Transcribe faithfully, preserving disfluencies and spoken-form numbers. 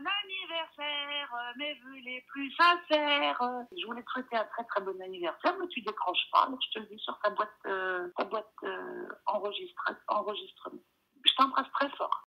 anniversaire, mes vœux les plus sincères. Je voulais te souhaiter un très très bon anniversaire, mais tu décroches pas, donc je te le dis sur ta boîte, euh, ta boîte euh, enregistre, enregistrement. Je t'embrasse très fort.